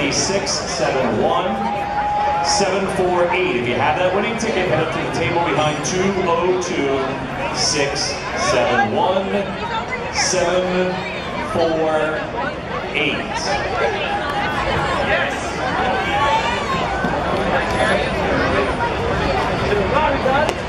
a 671 748. If you have that winning ticket, head up to the table behind 202 671 748. Yes.